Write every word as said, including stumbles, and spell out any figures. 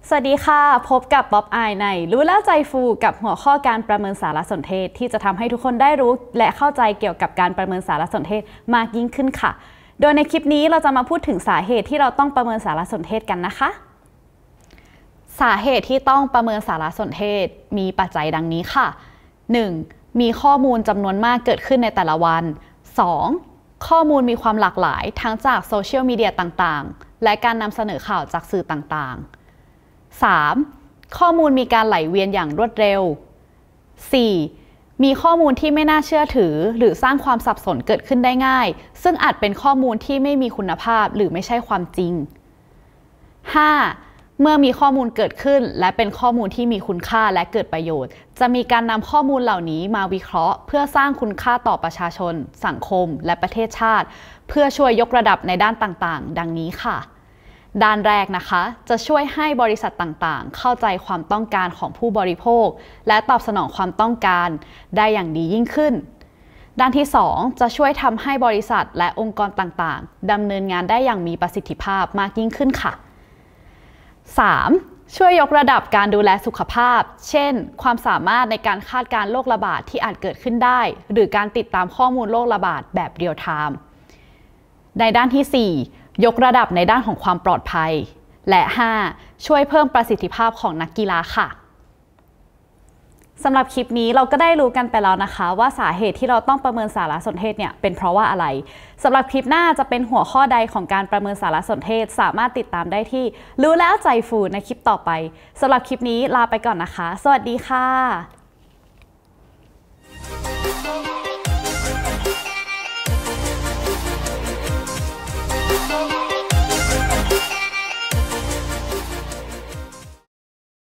สวัสดีค่ะพบกับป๊อปอายในรู้แล้วใจฟูกับหัวข้อการประเมินสารสนเทศที่จะทำให้ทุกคนได้รู้และเข้าใจเกี่ยวกับการประเมินสารสนเทศมากยิ่งขึ้นค่ะโดยในคลิปนี้เราจะมาพูดถึงสาเหตุที่เราต้องประเมินสารสนเทศกันนะคะสาเหตุที่ต้องประเมินสารสนเทศมีปัจจัยดังนี้ค่ะ หนึ่ง. มีข้อมูลจำนวนมากเกิดขึ้นในแต่ละวัน สอง. ข้อมูลมีความหลากหลายทั้งจากโซเชียลมีเดียต่างๆและการนำเสนอข่าวจากสื่อต่างๆ สาม. ข้อมูลมีการไหลเวียนอย่างรวดเร็ว สี่. มีข้อมูลที่ไม่น่าเชื่อถือหรือสร้างความสับสนเกิดขึ้นได้ง่ายซึ่งอาจเป็นข้อมูลที่ไม่มีคุณภาพหรือไม่ใช่ความจริง ห้า. เมื่อมีข้อมูลเกิดขึ้นและเป็นข้อมูลที่มีคุณค่าและเกิดประโยชน์จะมีการนำข้อมูลเหล่านี้มาวิเคราะห์เพื่อสร้างคุณค่าต่อประชาชนสังคมและประเทศชาติเพื่อช่วยยกระดับในด้านต่างๆดังนี้ค่ะด้านแรกนะคะจะช่วยให้บริษัทต่างๆเข้าใจความต้องการของผู้บริโภคและตอบสนองความต้องการได้อย่างดียิ่งขึ้นด้านที่สองจะช่วยทำให้บริษัทและองค์กรต่างๆดำเนินงานได้อย่างมีประสิทธิภาพมากยิ่งขึ้นค่ะ สาม. ช่วยยกระดับการดูแลสุขภาพเช่นความสามารถในการคาดการณ์โรคระบาดที่อาจเกิดขึ้นได้หรือการติดตามข้อมูลโรคระบาดแบบเรียลไทม์ในด้านที่สี่ยกระดับในด้านของความปลอดภัยและ ห้า. ช่วยเพิ่มประสิทธิภาพของนักกีฬาค่ะสำหรับคลิปนี้เราก็ได้รู้กันไปแล้วนะคะว่าสาเหตุที่เราต้องประเมินสารสนเทศเนี่ยเป็นเพราะว่าอะไรสำหรับคลิปหน้าจะเป็นหัวข้อใดของการประเมินสารสนเทศสามารถติดตามได้ที่รู้แล้วใจฟูในคลิปต่อไปสำหรับคลิปนี้ลาไปก่อนนะคะสวัสดีค่ะ